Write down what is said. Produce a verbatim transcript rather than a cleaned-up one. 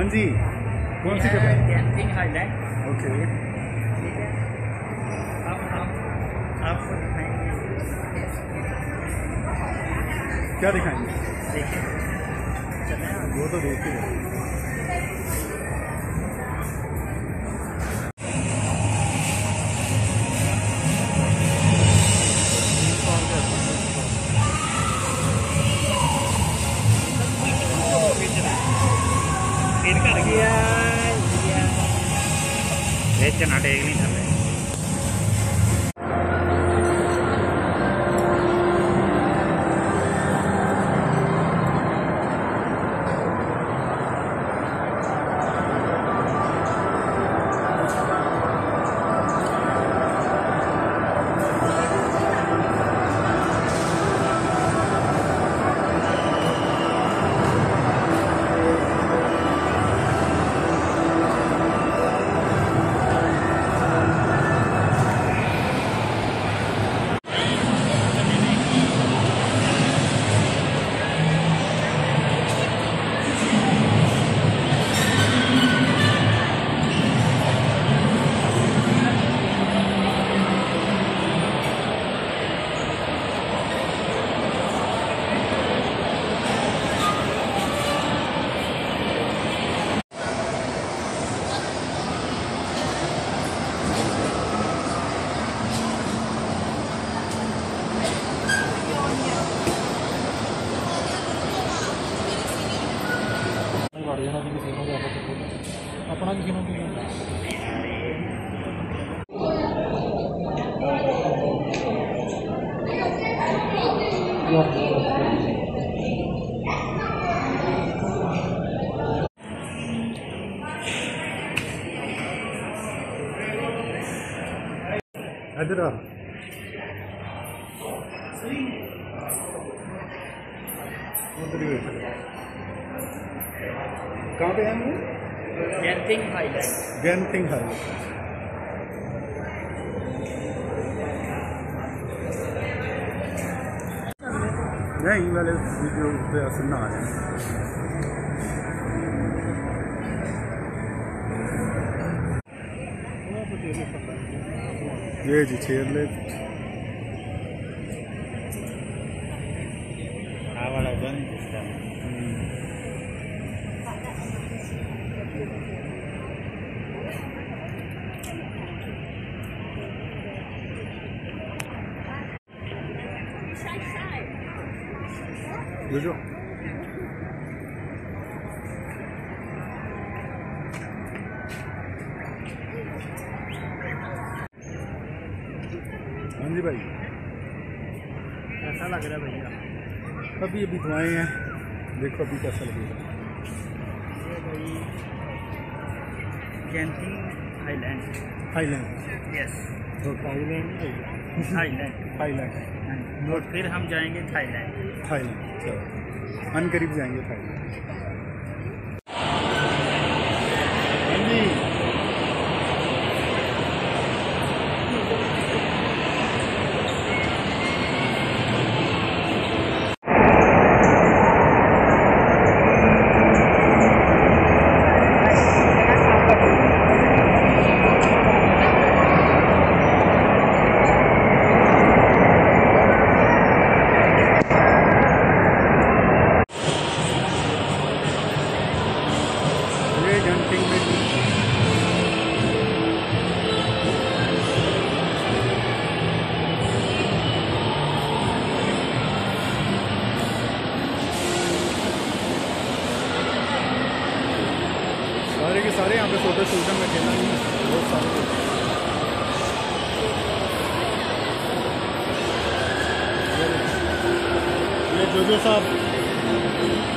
जी, कौन सी जगह? Camping highland. Okay, ठीक है, अब हम आपको दिखाएंगे। क्या दिखाएंगे? देखिए, चले आप। वो तो देख ही रहे। फिर कर गया ये चना टेक नहीं कर रहे। अपना किसी ने इधर आ कहाँ पे हैं हम? Camping highland. Camping highland. नहीं वाले वीडियो पे सुनना आ जाए। ये जी चेयर लिफ्ट वाला गन सिस्टम। जो जो हाँ जी भाई, कैसा लग रहा है भैया? अभी अभी तो आए हैं, देखो अभी कैसा लगेगा। ये भाई camping highland. Highland, yes, highland highland. Highland और फिर हम जाएंगे थाईलैंड। थाईलैंड, चलो अनकरीब जाएंगे थाईलैंड। सारे के सारे यहाँ पे फोटो शूट में खेलना नहीं है, बहुत सारे ये जो जो साहब